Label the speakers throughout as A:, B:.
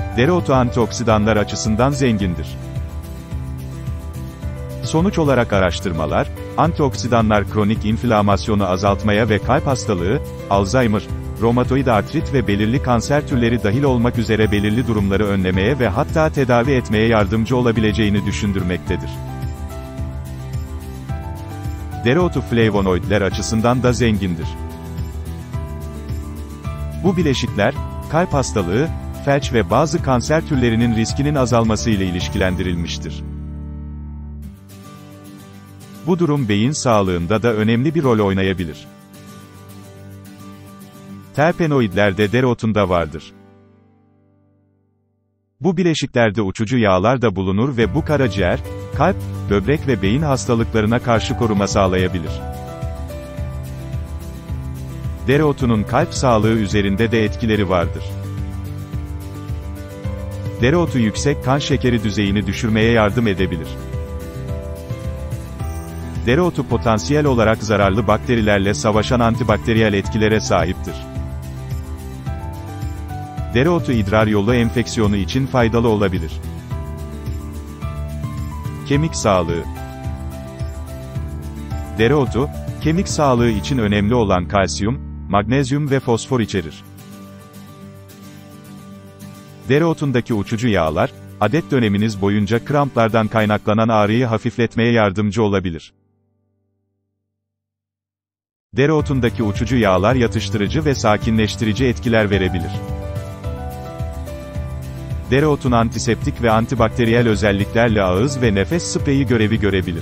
A: Dereotu antioksidanlar açısından zengindir. Sonuç olarak araştırmalar, antioksidanlar kronik inflamasyonu azaltmaya ve kalp hastalığı, Alzheimer, romatoid artrit ve belirli kanser türleri dahil olmak üzere belirli durumları önlemeye ve hatta tedavi etmeye yardımcı olabileceğini düşündürmektedir. Dereotu flavonoidler açısından da zengindir. Bu bileşikler, kalp hastalığı, felç ve bazı kanser türlerinin riskinin azalması ile ilişkilendirilmiştir. Bu durum beyin sağlığında da önemli bir rol oynayabilir. Terpenoidler de dereotunda vardır. Bu bileşiklerde uçucu yağlar da bulunur ve bu karaciğer, kalp, böbrek ve beyin hastalıklarına karşı koruma sağlayabilir. Dereotunun kalp sağlığı üzerinde de etkileri vardır. Dereotu yüksek kan şekeri düzeyini düşürmeye yardım edebilir. Dereotu potansiyel olarak zararlı bakterilerle savaşan antibakteriyel etkilere sahiptir. Dereotu idrar yolu enfeksiyonu için faydalı olabilir. Kemik sağlığı. Dereotu, kemik sağlığı için önemli olan kalsiyum, magnezyum ve fosfor içerir. Dereotundaki uçucu yağlar, adet döneminiz boyunca kramplardan kaynaklanan ağrıyı hafifletmeye yardımcı olabilir. Dereotundaki uçucu yağlar yatıştırıcı ve sakinleştirici etkiler verebilir. Dereotun antiseptik ve antibakteriyel özelliklerle ağız ve nefes spreyi görevi görebilir.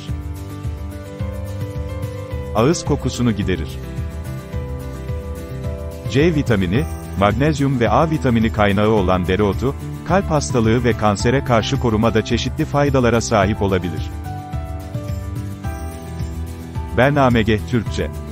A: Ağız kokusunu giderir. C vitamini, magnezyum ve A vitamini kaynağı olan dereotu, kalp hastalığı ve kansere karşı korumada çeşitli faydalara sahip olabilir. Bernamege, Türkçe